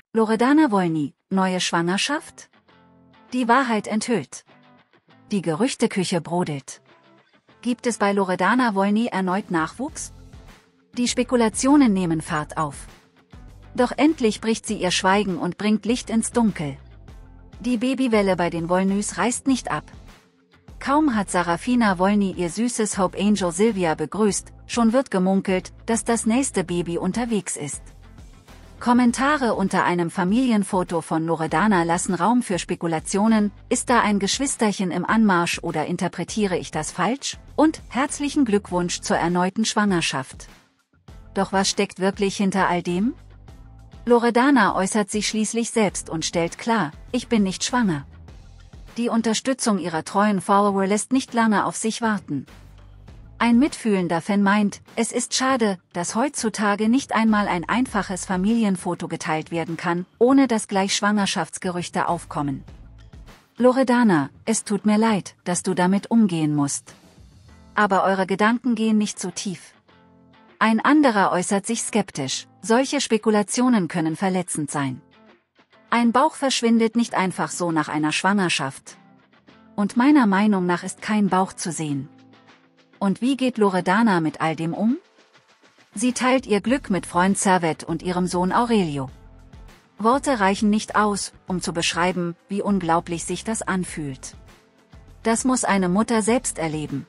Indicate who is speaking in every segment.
Speaker 1: Loredana Wolny, neue Schwangerschaft? Die Wahrheit enthüllt. Die Gerüchteküche brodelt. Gibt es bei Loredana Wolny erneut Nachwuchs? Die Spekulationen nehmen Fahrt auf. Doch endlich bricht sie ihr Schweigen und bringt Licht ins Dunkel. Die Babywelle bei den Wolnys reißt nicht ab. Kaum hat Sarafina Wolny ihr süßes Hope Angel Sylvia begrüßt, schon wird gemunkelt, dass das nächste Baby unterwegs ist. Kommentare unter einem Familienfoto von Loredana lassen Raum für Spekulationen: Ist da ein Geschwisterchen im Anmarsch oder interpretiere ich das falsch? Und herzlichen Glückwunsch zur erneuten Schwangerschaft. Doch was steckt wirklich hinter all dem? Loredana äußert sich schließlich selbst und stellt klar: Ich bin nicht schwanger. Die Unterstützung ihrer treuen Follower lässt nicht lange auf sich warten. Ein mitfühlender Fan meint, es ist schade, dass heutzutage nicht einmal ein einfaches Familienfoto geteilt werden kann, ohne dass gleich Schwangerschaftsgerüchte aufkommen. Loredana, es tut mir leid, dass du damit umgehen musst. Aber eure Gedanken gehen nicht so tief. Ein anderer äußert sich skeptisch: Solche Spekulationen können verletzend sein. Ein Bauch verschwindet nicht einfach so nach einer Schwangerschaft. Und meiner Meinung nach ist kein Bauch zu sehen. Und wie geht Loredana mit all dem um? Sie teilt ihr Glück mit Freund Servet und ihrem Sohn Aurelio. Worte reichen nicht aus, um zu beschreiben, wie unglaublich sich das anfühlt. Das muss eine Mutter selbst erleben.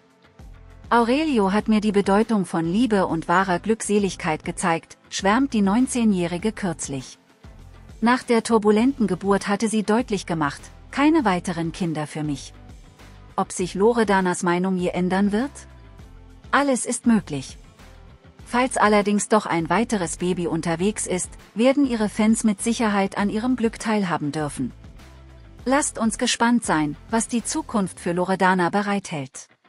Speaker 1: Aurelio hat mir die Bedeutung von Liebe und wahrer Glückseligkeit gezeigt, schwärmt die 19-Jährige kürzlich. Nach der turbulenten Geburt hatte sie deutlich gemacht: Keine weiteren Kinder für mich. Ob sich Loredanas Meinung je ändern wird? Alles ist möglich. Falls allerdings doch ein weiteres Baby unterwegs ist, werden ihre Fans mit Sicherheit an ihrem Glück teilhaben dürfen. Lasst uns gespannt sein, was die Zukunft für Loredana bereithält.